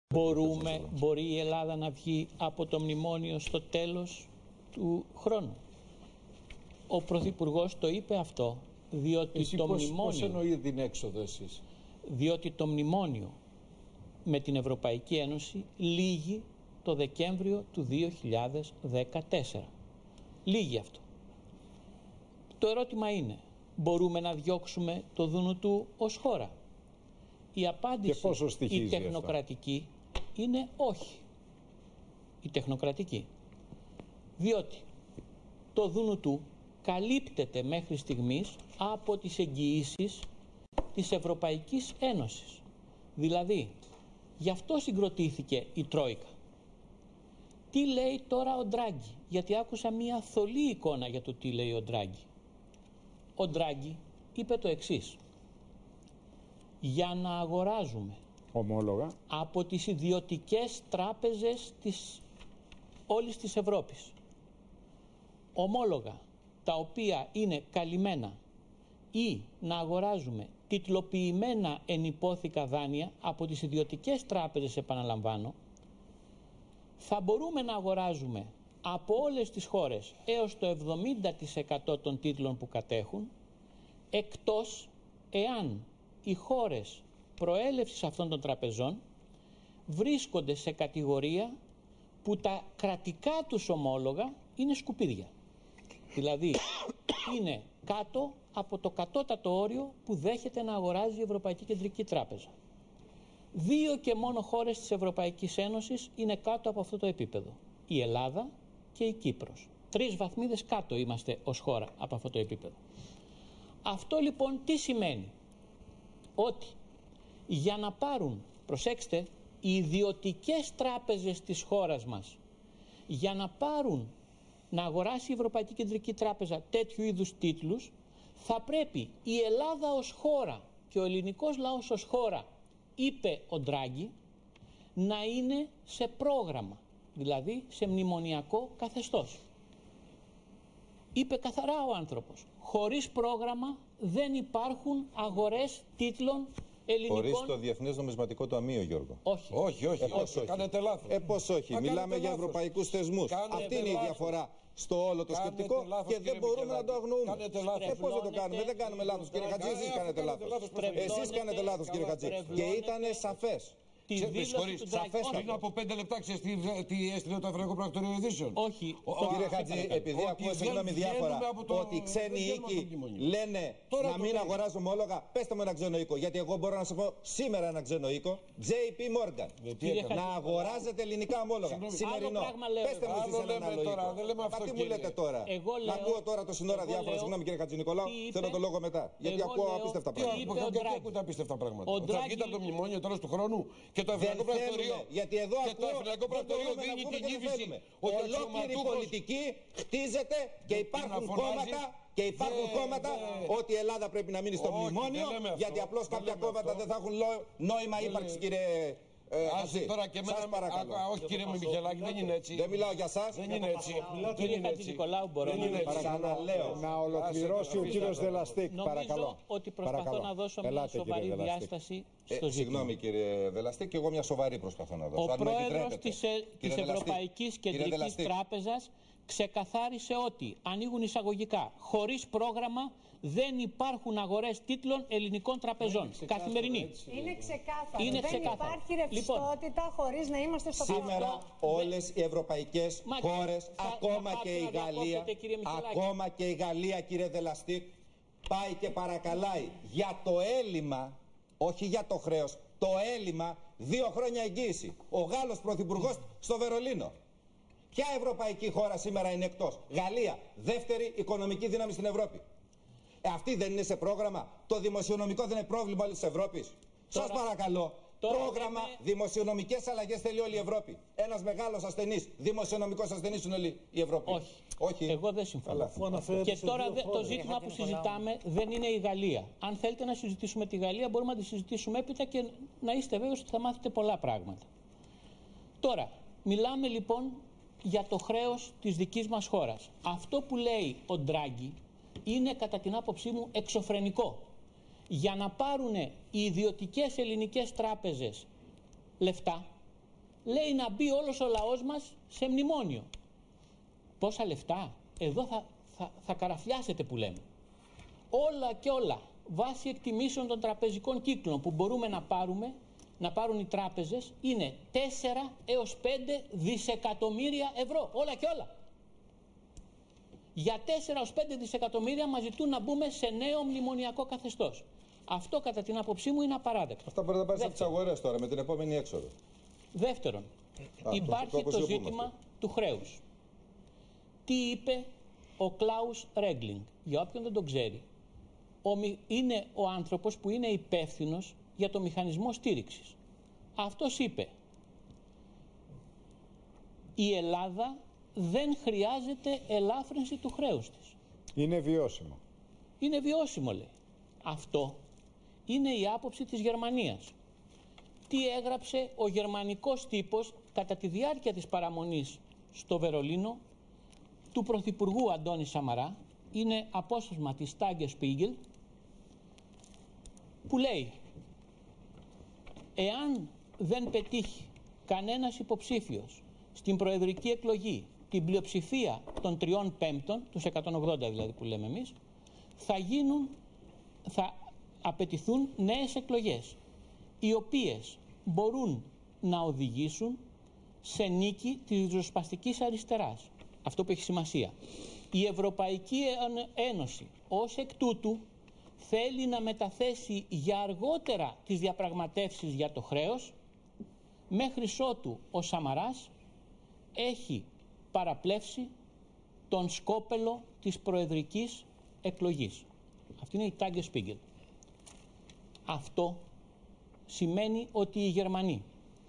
Μπορεί η Ελλάδα να βγει από το μνημόνιο στο τέλος του χρόνου? Ο Πρωθυπουργός το είπε αυτό, διότι Εσύ το πώς μνημόνιο... εννοεί την έξοδο εσείς? Διότι το μνημόνιο με την Ευρωπαϊκή Ένωση λύγει το Δεκέμβριο του 2014. Λύγει αυτό. Το ερώτημα είναι, μπορούμε να διώξουμε το Δουνουτού ως χώρα? Η απάντηση, η τεχνοκρατική, είναι όχι. Η τεχνοκρατική. Διότι το Δουνουτού καλύπτεται μέχρι στιγμής από τις εγγυήσεις της Ευρωπαϊκής Ένωσης. Δηλαδή, γι' αυτό συγκροτήθηκε η Τρόικα. Τι λέει τώρα ο Ντράγκη? Γιατί άκουσα μία θολή εικόνα για το τι λέει ο Ντράγκη. Ο Ντράγκη είπε το εξής: για να αγοράζουμε ομόλογα από τις ιδιωτικές τράπεζες όλης της Ευρώπης ομόλογα τα οποία είναι καλυμμένα ή να αγοράζουμε τιτλοποιημένα ενυπόθηκα δάνεια από τις ιδιωτικές τράπεζες, επαναλαμβάνω, θα μπορούμε να αγοράζουμε από όλες τις χώρες έως το 70% των τίτλων που κατέχουν, εκτός εάν οι χώρες προέλευσης αυτών των τραπεζών βρίσκονται σε κατηγορία που τα κρατικά τους ομόλογα είναι σκουπίδια. Δηλαδή είναι κάτω από το κατώτατο όριο που δέχεται να αγοράζει η Ευρωπαϊκή Κεντρική Τράπεζα. 2 και μόνο χώρες της Ευρωπαϊκής Ένωσης είναι κάτω από αυτό το επίπεδο. Η Ελλάδα και η Κύπρος. 3 βαθμίδες κάτω είμαστε ως χώρα από αυτό το επίπεδο. Αυτό λοιπόν τι σημαίνει? Ότι για να πάρουν, προσέξτε, οι ιδιωτικές τράπεζες της χώρας μας, για να πάρουν να αγοράσει η Ευρωπαϊκή Κεντρική Τράπεζα τέτοιου είδους τίτλους, θα πρέπει η Ελλάδα ως χώρα και ο ελληνικός λαός ως χώρα, είπε ο Ντράγκη, να είναι σε πρόγραμμα, δηλαδή σε μνημονιακό καθεστώς. Είπε καθαρά ο άνθρωπος, χωρίς πρόγραμμα δεν υπάρχουν αγορές τίτλων ελληνικών... Χωρίς το Διεθνές Νομισματικό Ταμείο, Γιώργο. Όχι. Όχι. Κάνετε λάθος. Πώς όχι. Μιλάμε για ευρωπαϊκούς θεσμούς. Αυτή είναι η διαφορά στο όλο το σκεπτικό και δεν μπορούμε να το αγνοούμε. Πώς δεν το κάνουμε? Δεν κάνουμε λάθος, κύριε Χατζή. Εσείς κάνετε λάθος. Εσείς κάνετε λάθος, κύριε Χατζή. Και ήταν σαφές. Πριν από 5 λεπτά ξέρεις τι έστειλε το Ευρωπαϊκό Πρακτορείο Ειδήσεων? Όχι. Κύριε Χατζή, επειδή ακούω συγγνώμη διάφορα ότι οι ξένοι οίκοι λένε να μην αγοράζουμε ομόλογα, πέστε μου ένα ξένο οίκο. Γιατί εγώ μπορώ να σας πω σήμερα ένα ξένο οίκο, JP Morgan. Να αγοράζετε ελληνικά ομόλογα. Σημερινό. Πέστε μου εσείς έναν άλλο οίκο. Τι μου λέτε τώρα? Να ακούω τώρα το σύνορα διάφορα. Συγγνώμη κύριε Χατζη Νικολάου, θέλω το λόγο μετά. Γιατί ακούω απίστευτα πράγματα. Γιατί ακούτε απίστευτα πράγματα? Θα βγείτε από το μνημόνιο τέλος του χρόνου? Και το Ευρωπαϊκό Πρακτορείο, γιατί εδώ δίνει την ύφεση. Ολόκληρη η πολιτική χτίζεται και υπάρχουν κόμματα ότι η Ελλάδα πρέπει να μείνει στο μνημόνιο, γιατί απλώς κάποια κόμματα δεν θα έχουν νόημα ύπαρξη, κύριε Χατζή. Τώρα και σας παρακαλώ. Όχι κύριε Μιχελάκη, δεν είναι έτσι. Δεν μιλάω για σας. Δεν είναι έτσι. Κύριε Χατζη Νικολάου, μπορώ να ολοκληρώσει ο κύριος Δελαστίκ, παρακαλώ. Νομίζω ότι προσπαθώ να δώσω μια σοβαρή διάσταση στο ζήτημα. Συγγνώμη κύριε Δελαστίκ, και εγώ μια σοβαρή προσπαθώ να δώσω. Ο πρόεδρος της Ευρωπαϊκής Κεντρικής Τράπεζας ξεκαθάρισε ότι, ανοίγουν εισαγωγικά, χωρίς πρόγραμμα δεν υπάρχουν αγορές τίτλων ελληνικών τραπεζών. Καθημερινή. Είναι ξεκάθαρο. Δεν υπάρχει ρευστότητα χωρίς να είμαστε στο πρόγραμμα. Σήμερα όλες οι ευρωπαϊκές χώρες, ακόμα και η Γαλλία, κύριε Δελαστίκ, πάει και παρακαλάει για το έλλειμμα, όχι για το χρέος, το έλλειμμα 2 χρόνια εγγύηση. Ο Γάλλος πρωθυπουργός στο Βερολίνο. Ποια ευρωπαϊκή χώρα σήμερα είναι εκτός? Γαλλία, δεύτερη οικονομική δύναμη στην Ευρώπη. Αυτή δεν είναι σε πρόγραμμα? Το δημοσιονομικό δεν είναι πρόβλημα όλης της Ευρώπης? Σας παρακαλώ, πρόγραμμα, δημοσιονομικές αλλαγές θέλει όλη η Ευρώπη. Ένας μεγάλος ασθενής, δημοσιονομικός ασθενής είναι όλη η Ευρώπη. Όχι. Εγώ δεν συμφωνώ. Και τώρα το ζήτημα που συζητάμε δεν είναι η Γαλλία. Αν θέλετε να συζητήσουμε τη Γαλλία, μπορούμε να τη συζητήσουμε έπειτα και να είστε βέβαιος ότι θα μάθετε πολλά πράγματα. Τώρα, μιλάμε λοιπόν για το χρέος της δικής μας χώρας. Αυτό που λέει ο Ντράγκη είναι κατά την άποψή μου εξωφρενικό. Για να πάρουν οι ιδιωτικές ελληνικές τράπεζες λεφτά, λέει να μπει όλος ο λαός μας σε μνημόνιο. Πόσα λεφτά? Εδώ θα καραφιάσετε που λέμε. Όλα και όλα βάσει εκτιμήσεων των τραπεζικών κύκλων που μπορούμε να πάρουν οι τράπεζες είναι 4 έως 5 δισεκατομμύρια ευρώ. Όλα και όλα. Για 4 έως 5 δισεκατομμύρια μας ζητούν να μπούμε σε νέο μνημονιακό καθεστώς. Αυτό κατά την άποψή μου είναι απαράδεκτο. Αυτά μπορεί να πάρει από τις αγορές τώρα με την επόμενη έξοδο. Δεύτερον, υπάρχει το ζήτημα του χρέους. Τι είπε ο Κλάους Ρέγκλινγκ? Για όποιον δεν τον ξέρει, είναι ο άνθρωπος που είναι υπεύθυνος για το μηχανισμό στήριξης. Αυτός είπε: η Ελλάδα δεν χρειάζεται ελάφρυνση του χρέους της. Είναι βιώσιμο. Είναι βιώσιμο, λέει. Αυτό είναι η άποψη της Γερμανίας. Τι έγραψε ο γερμανικός τύπος κατά τη διάρκεια της παραμονής στο Βερολίνο του Πρωθυπουργού Αντώνη Σαμαρά? Είναι απόσπασμα της Tagesspiegel που λέει: εάν δεν πετύχει κανένας υποψήφιος στην προεδρική εκλογή την πλειοψηφία των 3/5, τους 180 δηλαδή που λέμε εμείς, θα απαιτηθούν νέες εκλογές, οι οποίες μπορούν να οδηγήσουν σε νίκη της ριζοσπαστικής αριστεράς. Αυτό που έχει σημασία. Η Ευρωπαϊκή Ένωση ως εκ τούτου θέλει να μεταθέσει για αργότερα τις διαπραγματεύσεις για το χρέος, μέχρι ότου ο Σαμαράς έχει παραπλεύσει τον σκόπελο της προεδρικής εκλογής. Αυτή είναι η Tagesspiegel. Αυτό σημαίνει ότι οι Γερμανοί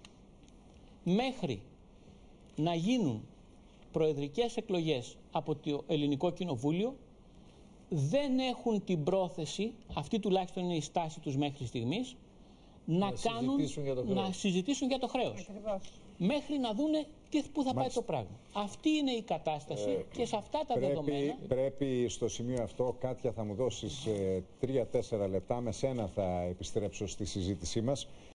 μέχρι να γίνουν προεδρικές εκλογές από το Ελληνικό Κοινοβούλιο δεν έχουν την πρόθεση, αυτή τουλάχιστον είναι η στάση τους μέχρι στιγμής, να συζητήσουν για το χρέος. Μέχρι να δούνε πού θα πάει το πράγμα. Αυτή είναι η κατάσταση και σε αυτά τα δεδομένα... Πρέπει στο σημείο αυτό, Κάτια, θα μου δώσεις 3-4 λεπτά, με σένα θα επιστρέψω στη συζήτησή μας.